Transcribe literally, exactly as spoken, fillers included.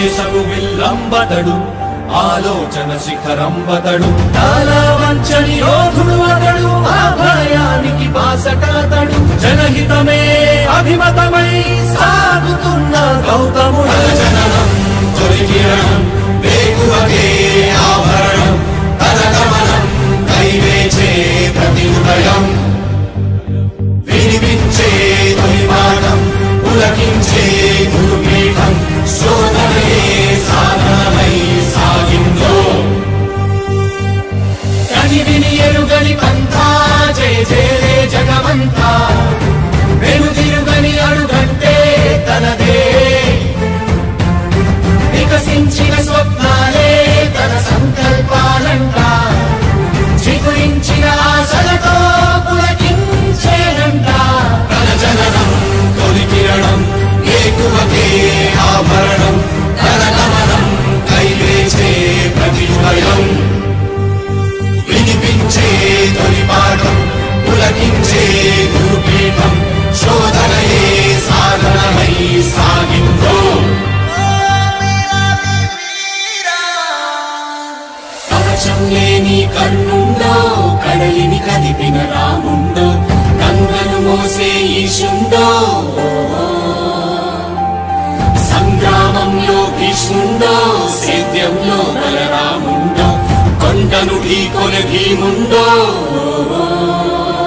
దేశపు విల్లంబతడు ఆలోచన శిఖరంబతడు తాళ వంచని యోధుడు అతడు ఆ భయానికి బాసటతడు జనహితమే అభిమతమై సాగుతున్న గౌతముడు జననం తొలి కిరణం వేగువగే ఆభరణం తన గమనం కైవేచే ప్రతి ఉదయం వినిపించే తొలి పాఠం పులకించే గురుపీఠం శోధనే సాధనమై సాగిందో కని విని ఎరుగని పంథా జయ జయలే జగమంతా వెనుదిరుగని అడుగంటే తనదే వికసించిన స్వప్నాలే తన సంకల్పాలంట చిగురించిన ఆశలతో పులకించేనంట తన జననం తొలి కిరణం ఏకువకే ఆభరణం తన గమనం కైవేచే ప్రతి ఉదయం వినిపించే తొలి పాఠం పులకించే గురుపీఠం శోధనయే సాధనమై సాగిందో కవచం లేని కన్నుండో కడలిని కదిపిన రాముండో గంగను మోసే ఈశుండో సంగ్రామంలో భీష్ముండో సేద్యంలో బలరాముండో కొండను ఢీకొన భీముండో